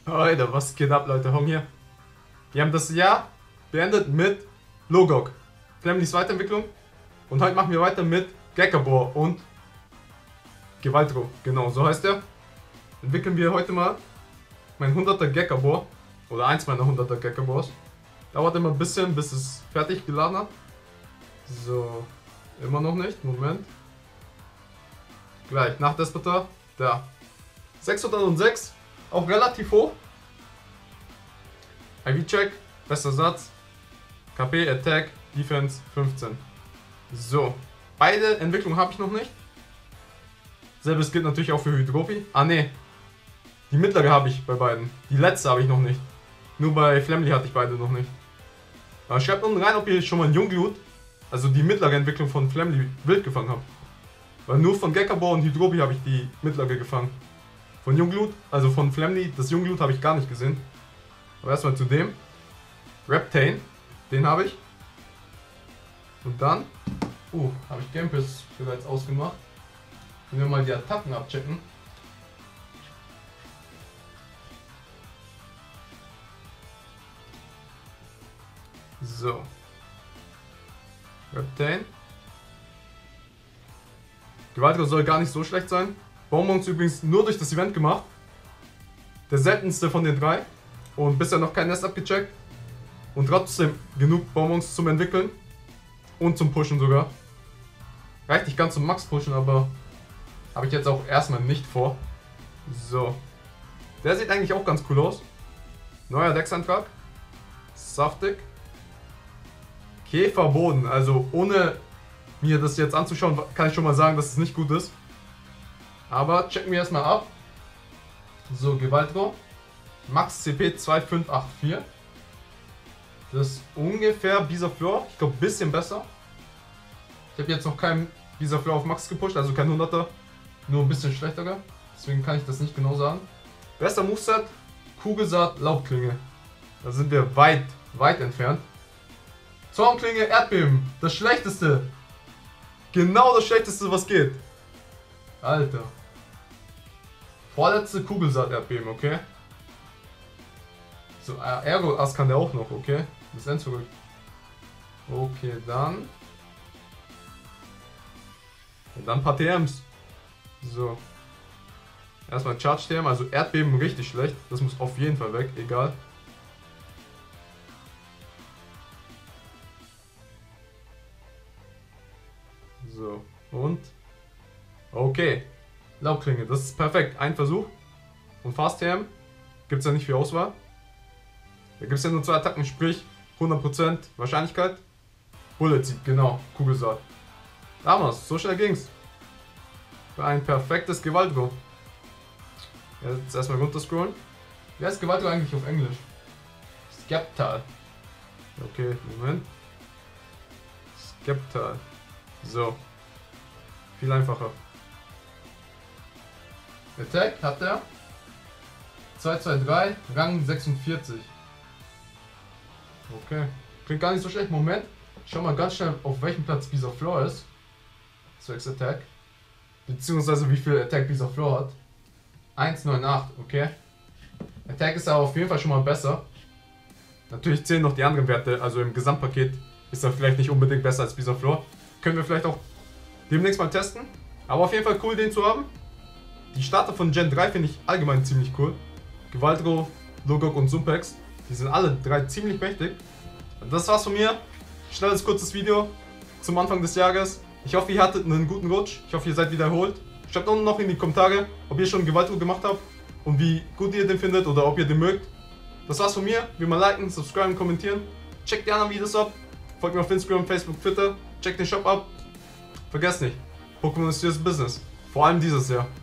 Alter, was geht ab, Leute? Hong hier. Wir haben das Jahr beendet mit Logok, Flamlys Weiterentwicklung. Und heute machen wir weiter mit Gekabor und Gewaltro. Genau, so heißt er. Entwickeln wir heute mal mein 100er Gekabor. Oder eins meiner 100er Gekabors. Dauert immer ein bisschen, bis es fertig geladen hat. So, immer noch nicht. Moment. Gleich, nach Despotar. Da. 606. Auch relativ hoch. IV-Check, bester Satz. KP, Attack, Defense 15. So, beide Entwicklungen habe ich noch nicht. Selbes gilt natürlich auch für Hydropi. Ah ne, die mittlere habe ich bei beiden. Die letzte habe ich noch nicht. Nur bei Flamly hatte ich beide noch nicht. Aber schreibt unten rein, ob ihr schon mal ein Jungglut, also die mittlere Entwicklung von Flamly, wild gefangen habt. Weil nur von Gekabor und Hydropi habe ich die mittlere gefangen. Von Jungglut, also von Flamly, das Jungglut habe ich gar nicht gesehen. Aber erstmal zu dem. Reptane, den habe ich. Und dann, habe ich Gamepass bereits ausgemacht. Wenn wir mal die Attacken abchecken. So. Reptane. Gewaltro soll gar nicht so schlecht sein. Bonbons übrigens nur durch das Event gemacht. Der seltenste von den drei. Und bisher noch kein Nest abgecheckt. Und trotzdem genug Bonbons zum Entwickeln. Und zum Pushen sogar. Reicht nicht ganz zum Max pushen, aber habe ich jetzt auch erstmal nicht vor. So. Der sieht eigentlich auch ganz cool aus. Neuer Dex-Eintrag. Saftig. Käferboden. Also ohne mir das jetzt anzuschauen, kann ich schon mal sagen, dass es nicht gut ist. Aber checken wir erstmal ab. So, Gewaltro. Max CP 2584. Das ist ungefähr Bisaflor. Ich glaube, ein bisschen besser. Ich habe jetzt noch keinen Bisaflor auf Max gepusht, also kein 100er. Nur ein bisschen schlechterer. Deswegen kann ich das nicht genau sagen. Bester Moveset: Kugelsaat, Laubklinge. Da sind wir weit entfernt. Zornklinge, Erdbeben. Das schlechteste. Genau das schlechteste, was geht. Alter. Vorletzte Kugelsaat, Erdbeben, okay. So, Ergo-Ass kann der auch noch, okay. Bisschen zurück. Okay, dann. Und dann ein paar TMs. So. Erstmal Charge TM, also Erdbeben richtig schlecht. Das muss auf jeden Fall weg, egal. So, und. Okay. Laubklinge, das ist perfekt. Ein Versuch. Und Fast TM gibt es ja nicht viel Auswahl. Da gibt es ja nur 2 Attacken, sprich 100% Wahrscheinlichkeit. Bullet Seed, genau, Kugelsaat. Damals, so schnell ging's. Für ein perfektes Gewaltro. Jetzt erstmal runterscrollen. Wie heißt Gewaltro eigentlich auf Englisch? Skeptal. Okay, Moment. Skeptal. So. Viel einfacher. Attack hat er. 223, Rang 46. Okay. Klingt gar nicht so schlecht. Moment. Schau mal ganz schnell, auf welchem Platz Bisaflor ist. Zwecks Attack. Beziehungsweise wie viel Attack Bisaflor hat. 198, okay. Attack ist aber auf jeden Fall schon mal besser. Natürlich zählen noch die anderen Werte, also im Gesamtpaket ist er vielleicht nicht unbedingt besser als Bisaflor. Können wir vielleicht auch demnächst mal testen. Aber auf jeden Fall cool, den zu haben. Die Starter von Gen 3 finde ich allgemein ziemlich cool. Gewaltro, Logok und Sumpex. Die sind alle drei ziemlich mächtig. Und das war's von mir. Schnelles, kurzes Video zum Anfang des Jahres. Ich hoffe, ihr hattet einen guten Rutsch. Ich hoffe, ihr seid wiederholt. Schreibt unten noch in die Kommentare, ob ihr schon Gewaltro gemacht habt und wie gut ihr den findet oder ob ihr den mögt. Das war's von mir. Wie immer liken, subscriben, kommentieren. Checkt die anderen Videos ab. Folgt mir auf Instagram, Facebook, Twitter. Checkt den Shop ab. Vergesst nicht, Pokémon ist serious Business. Vor allem dieses Jahr.